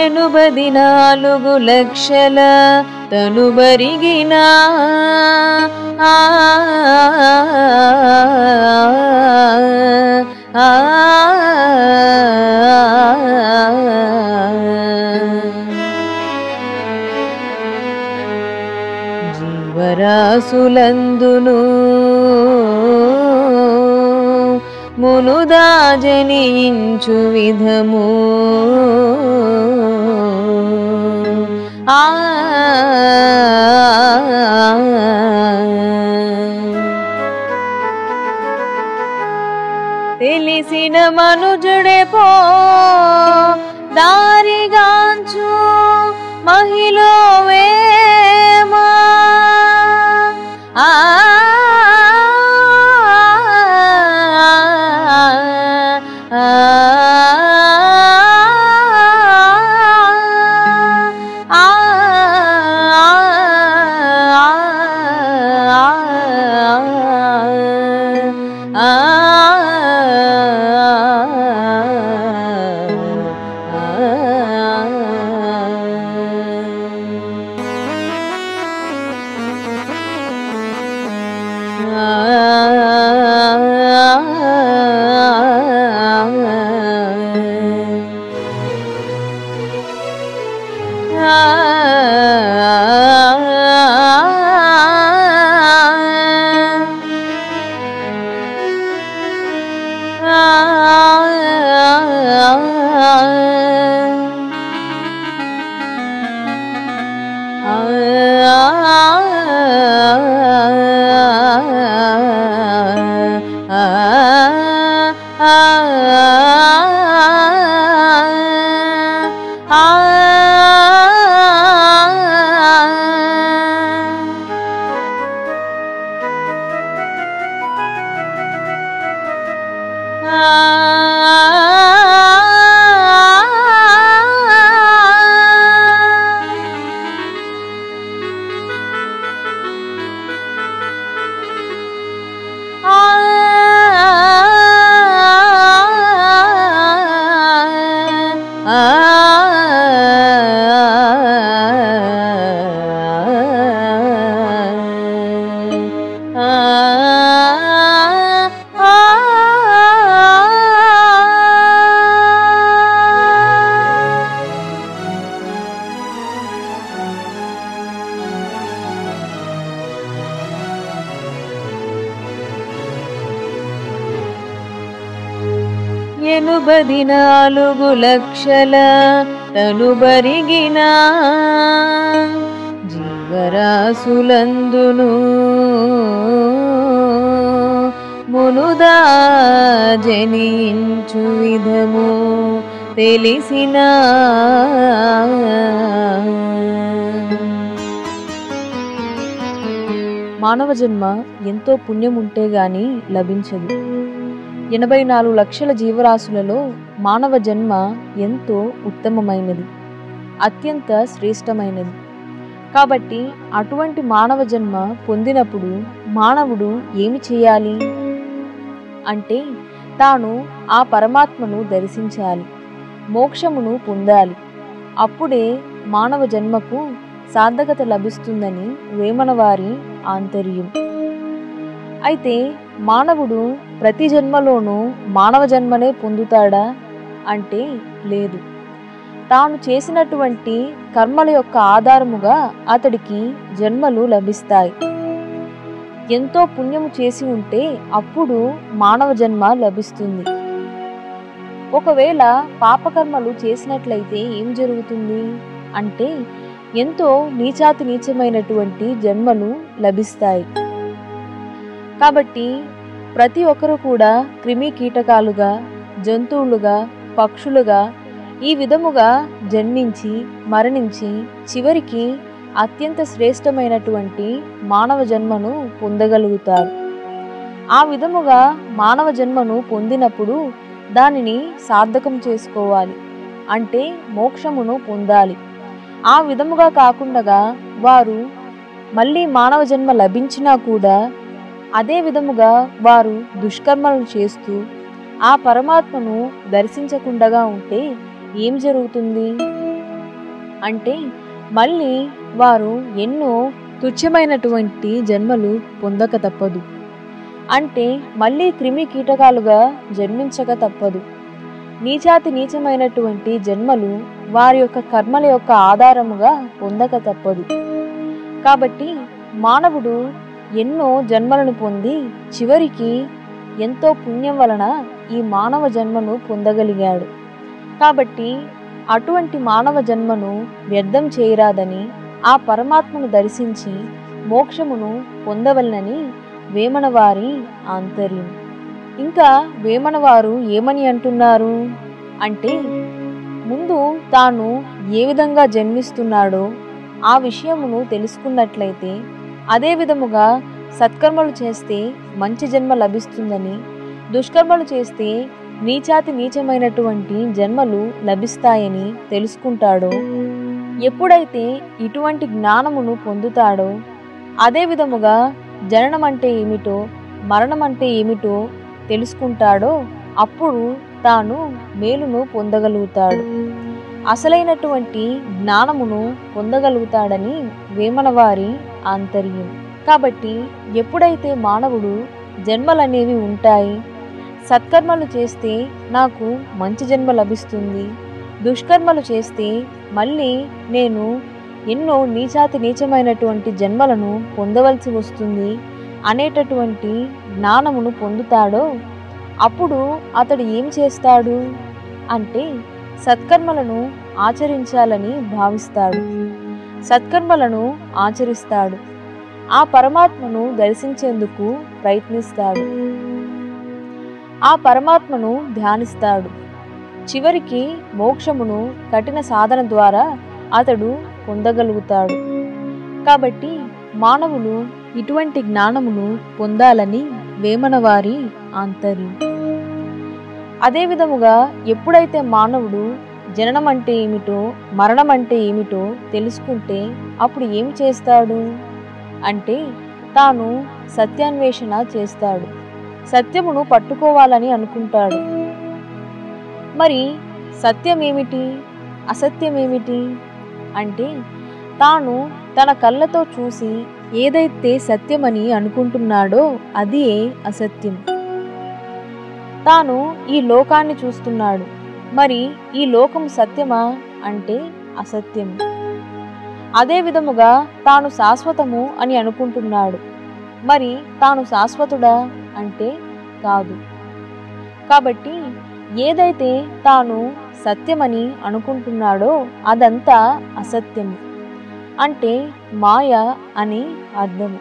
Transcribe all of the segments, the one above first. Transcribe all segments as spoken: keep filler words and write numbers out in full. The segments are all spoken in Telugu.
ఎనుబది నాలుగు లక్షల తనుబరిగిన ఆ జీవరాశులందును మునుదా జనించు విధము ఆ తెలిసిన మనుజుడే పో దారిగాంచు మహిళో వేమా ఆ ఎనుబది నాలుగు లక్షల తనుబరిగిన జీవరాశులందును మునుదా జనించు విధము తెలిసిన మానవ జన్మ ఎంతో పుణ్యం ఉంటే గాని లభించదు. ఎనభై నాలుగు లక్షల జీవరాశులలో మానవ జన్మ ఎంతో ఉత్తమమైనది, అత్యంత శ్రేష్టమైనది. కాబట్టి అటువంటి మానవ జన్మ పొందినప్పుడు మానవుడు ఏమి చేయాలి అంటే తాను ఆ పరమాత్మను దర్శించాలి, మోక్షమును పొందాలి. అప్పుడే మానవ జన్మకు సార్థకత లభిస్తుందని వేమన వారి ఆంతర్యం. అయితే మానవుడు ప్రతి జన్మలోనూ మానవ జన్మనే పొందుతాడా అంటే లేదు. తాను చేసినటువంటి కర్మల యొక్క ఆధారముగా అతడికి జన్మలు లభిస్తాయి. ఎంతో పుణ్యము చేసి ఉంటే అప్పుడు మానవ జన్మ లభిస్తుంది. ఒకవేళ పాపకర్మలు చేసినట్లయితే ఏం జరుగుతుంది అంటే ఎంతో నీచాతి నీచమైనటువంటి జన్మలు లభిస్తాయి. కాబట్టి ప్రతి ఒక్కరు కూడా క్రిమి కీటకాలుగా, జంతువులుగా, పక్షులుగా ఈ విధముగా జన్మించి మరణించి చివరికి అత్యంత శ్రేష్టమైనటువంటి మానవ జన్మను పొందగలుగుతారు. ఆ విధముగా మానవ జన్మను పొందినప్పుడు దానిని సార్థకం చేసుకోవాలి, అంటే మోక్షమును పొందాలి. ఆ విధముగా కాకుండా వారు మళ్ళీ మానవ జన్మ లభించినా కూడా అదే విధముగా వారు దుష్కర్మలను చేస్తూ ఆ పరమాత్మను దర్శించకుండా ఉంటే ఏం జరుగుతుంది అంటే మళ్ళీ వారు ఎన్నో తుచ్చమైనటువంటి జన్మలు పొందక తప్పదు. అంటే మళ్ళీ క్రిమి కీటకాలుగా జన్మించక తప్పదు. నీచాతి నీచమైనటువంటి జన్మలు వారి యొక్క కర్మల యొక్క ఆధారముగా పొందక తప్పదు. కాబట్టి మానవుడు ఎన్నో జన్మలను పొంది చివరికి ఎంతో పుణ్యం వలన ఈ మానవ జన్మను పొందగలిగాడు. కాబట్టి అటువంటి మానవ జన్మను వ్యర్థం చేయరాదని ఆ పరమాత్మను దర్శించి మోక్షమును పొందవలనని వేమన వారి ఆంతర్యం. ఇంకా వేమన వారు ఏమని అంటున్నారు అంటే, ముందు తాను ఏ విధంగా జన్మిస్తున్నాడో ఆ విషయమును తెలుసుకున్నట్లయితే అదే విధముగా సత్కర్మలు చేస్తే మంచి జన్మ లభిస్తుందని, దుష్కర్మలు చేస్తే నీచాతి నీచమైనటువంటి జన్మలు లభిస్తాయని తెలుసుకుంటాడో, ఎప్పుడైతే ఇటువంటి జ్ఞానమును పొందుతాడో అదే విధముగా జననం అంటే ఏమిటో మరణం అంటే ఏమిటో తెలుసుకుంటాడో అప్పుడు తాను మేలును పొందగలుగుతాడు, అసలైనటువంటి జ్ఞానమును పొందగలుగుతాడని వేమన వారి ఆంతర్యం. కాబట్టి ఎప్పుడైతే మానవుడు జన్మలనేవి ఉంటాయి, సత్కర్మలు చేస్తే నాకు మంచి జన్మ లభిస్తుంది, దుష్కర్మలు చేస్తే మళ్ళీ నేను ఎన్నో నీచాతి నీచమైనటువంటి జన్మలను పొందవలసి వస్తుంది అనేటటువంటి జ్ఞానమును పొందుతాడో అప్పుడు అతడు ఏం చేస్తాడు అంటే సత్కర్మలను ఆచరించాలని భావిస్తాడు, సత్కర్మలను ఆచరిస్తాడు, ఆ పరమాత్మను దర్శించేందుకు ప్రయత్నిస్తాడు, ఆ పరమాత్మను ధ్యానిస్తాడు. చివరికి మోక్షమును కఠిన సాధన ద్వారా అతడు పొందగలుగుతాడు. కాబట్టి మానవులు ఇటువంటి జ్ఞానమును పొందాలని వేమన వారి ఆంతర్యం. అదే విధముగా ఎప్పుడైతే మానవుడు జననం అంటే ఏమిటో మరణం అంటే ఏమిటో తెలుసుకుంటే అప్పుడు ఏం చేస్తాడు అంటే తాను సత్యాన్వేషణ చేస్తాడు, సత్యమును పట్టుకోవాలని అనుకుంటాడు. మరి సత్యమేమిటి అసత్యమేమిటి అంటే తాను తన కళ్ళతో చూసి ఏదైతే సత్యమని అనుకుంటున్నాడో అది అసత్యం. తాను ఈ లోకాన్ని చూస్తున్నాడు, మరి ఈ లోకం సత్యమా అంటే అసత్యం. అదే విధముగా తాను శాశ్వతము అని అనుకుంటున్నాడు, మరి తాను శాశ్వతుడా అంటే కాదు. కాబట్టి ఏదైతే తాను సత్యమని అనుకుంటున్నాడో అదంతా అసత్యము అంటే మాయ అని అర్థము.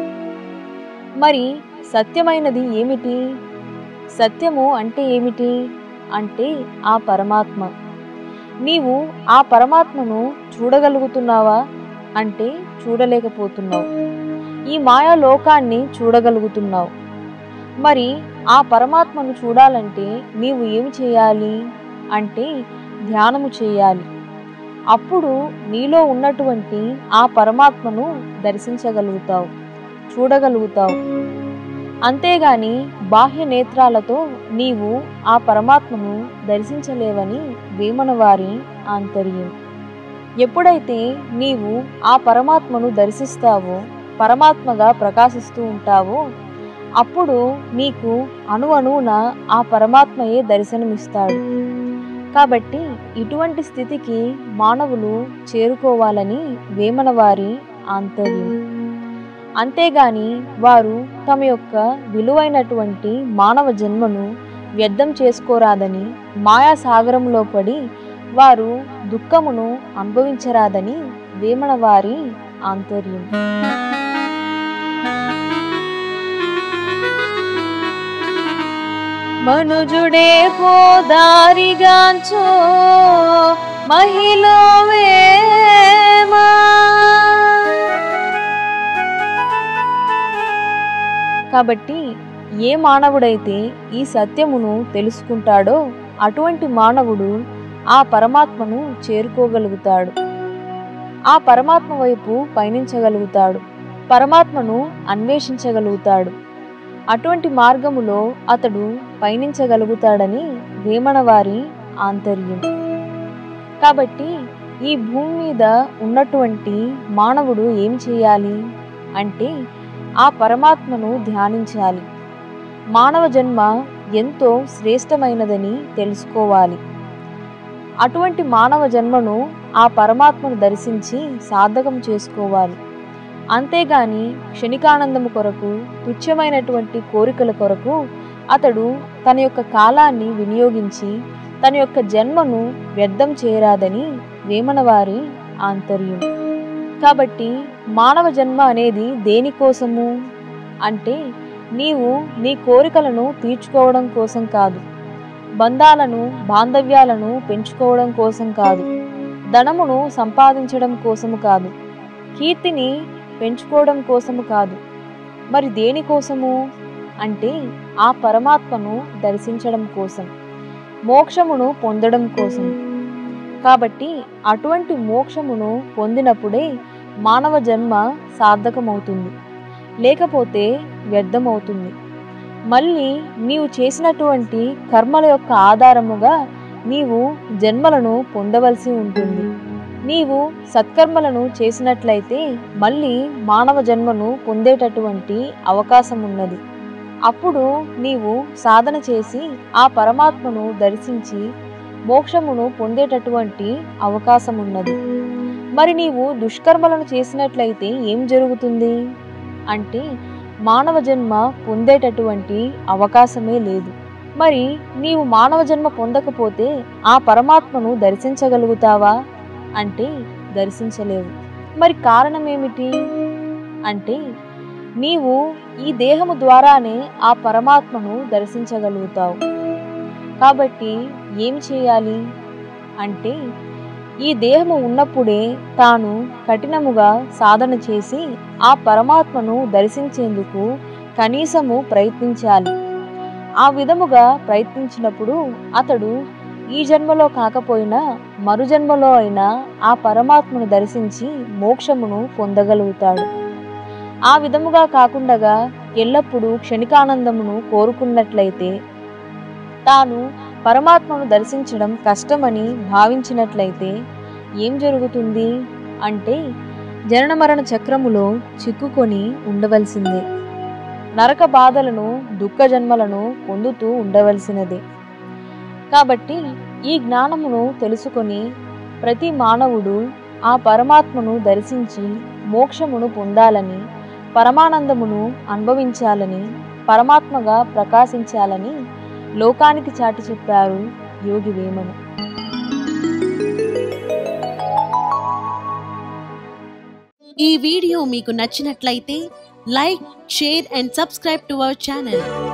మరి సత్యమైనది ఏమిటి? సత్యము అంటే ఏమిటి అంటే ఆ పరమాత్మ. నీవు ఆ పరమాత్మను చూడగలుగుతున్నావా అంటే చూడలేకపోతున్నావు, ఈ మాయా లోకాన్ని చూడగలుగుతున్నావు. మరి ఆ పరమాత్మను చూడాలంటే నీవు ఏమి చేయాలి అంటే ధ్యానము చేయాలి. అప్పుడు నీలో ఉన్నటువంటి ఆ పరమాత్మను దర్శించగలుగుతావు, చూడగలుగుతావు. అంతేగాని బాహ్య నేత్రాలతో నీవు ఆ పరమాత్మను దర్శించలేవని వేమన వారి ఆంతర్యం. ఎప్పుడైతే నీవు ఆ పరమాత్మను దర్శిస్తావో, పరమాత్మగా ప్రకాశిస్తూ ఉంటావో, అప్పుడు నీకు అణువణువున ఆ పరమాత్మయే దర్శనమిస్తాడు. కాబట్టి ఇటువంటి స్థితికి మానవులు చేరుకోవాలని వేమన వారి ఆంతర్యం. అంతేగాని వారు తమ యొక్క విలువైనటువంటి మానవ జన్మను వ్యర్థం చేసుకోరాదని, మాయాసాగరంలో పడి వారు దుఃఖమును అనుభవించరాదని వేమన వారి ఆంతర్యం. మనుజుడే పోదారిగాంచో మహిళ వేమా. కాబట్టి ఏ మానవుడైతే ఈ సత్యమును తెలుసుకుంటాడో అటువంటి మానవుడు ఆ పరమాత్మను చేరుకోగలుగుతాడు, ఆ పరమాత్మ వైపు పయనించగలుగుతాడు, పరమాత్మను అన్వేషించగలుగుతాడు. అటువంటి మార్గములో అతడు పయనించగలుగుతాడని వేమన వారి ఆంతర్యం. కాబట్టి ఈ భూమి మీద ఉన్నటువంటి మానవుడు ఏం చేయాలి అంటే ఆ పరమాత్మను ధ్యానించాలి. మానవ జన్మ ఎంతో శ్రేష్టమైనదని తెలుసుకోవాలి. అటువంటి మానవ జన్మను ఆ పరమాత్మను దర్శించి సార్థకం చేసుకోవాలి. అంతేగాని క్షణికానందము కొరకు, తుచ్చమైనటువంటి కోరికల కొరకు అతడు తన యొక్క కాలాన్ని వినియోగించి తన యొక్క జన్మను వ్యర్థం చేయరాదని వేమన వారి ఆంతర్యం. కాబట్టి మానవ జన్మ అనేది దేనికోసము అంటే నీవు నీ కోరికలను తీర్చుకోవడం కోసం కాదు, బంధాలను బాంధవ్యాలను పెంచుకోవడం కోసం కాదు, ధనమును సంపాదించడం కోసము కాదు, కీర్తిని పెంచుకోవడం కోసము కాదు. మరి దేనికోసము అంటే ఆ పరమాత్మను దర్శించడం కోసం, మోక్షమును పొందడం కోసం. కాబట్టి అటువంటి మోక్షమును పొందినప్పుడే మానవ జన్మ సార్థకమవుతుంది, లేకపోతే వ్యర్థమవుతుంది. మళ్ళీ నీవు చేసినటువంటి కర్మల యొక్క ఆధారముగా నీవు జన్మలను పొందవలసి ఉంటుంది. నీవు సత్కర్మలను చేసినట్లయితే మళ్ళీ మానవ జన్మను పొందేటటువంటి అవకాశం ఉన్నది. అప్పుడు నీవు సాధన చేసి ఆ పరమాత్మను దర్శించి మోక్షమును పొందేటటువంటి అవకాశం ఉన్నది. మరి నీవు దుష్కర్మలను చేసినట్లయితే ఏం జరుగుతుంది అంటే మానవ జన్మ పొందేటటువంటి అవకాశమే లేదు. మరి నీవు మానవ జన్మ పొందకపోతే ఆ పరమాత్మను దర్శించగలుగుతావా అంటే దర్శించలేవు. మరి కారణం ఏమిటి అంటే నీవు ఈ దేహము ద్వారానే ఆ పరమాత్మను దర్శించగలుగుతావు. కాబట్టి ఏం చేయాలి అంటే ఈ దేహము ఉన్నప్పుడే తాను కఠినముగా సాధన చేసి ఆ పరమాత్మను దర్శించేందుకు కనీసము ప్రయత్నించాలి. ఆ విధముగా ప్రయత్నించినప్పుడు అతడు ఈ జన్మలో కాకపోయినా మరు జన్మలో అయినా ఆ పరమాత్మను దర్శించి మోక్షమును పొందగలుగుతాడు. ఆ విధముగా కాకుండా ఎల్లప్పుడూ క్షణికానందమును కోరుకున్నట్లయితే, తాను పరమాత్మను దర్శించడం కష్టమని భావించినట్లయితే ఏం జరుగుతుంది అంటే జనన మరణ చక్రములో చిక్కుకొని ఉండవలసిందే. నరక బాధలను, దుఃఖ జన్మలను పొందుతూ ఉండవలసినదే. కాబట్టి ఈ జ్ఞానమును తెలుసుకొని ప్రతి మానవుడు ఆ పరమాత్మను దర్శించి మోక్షమును పొందాలని, పరమానందమును అనుభవించాలని, పరమాత్మగా ప్రకాశించాలని లోకానికి చాటి చెప్పారు యోగి వేమన. ఈ వీడియో మీకు నచ్చినట్లయితే like, share and subscribe to our channel.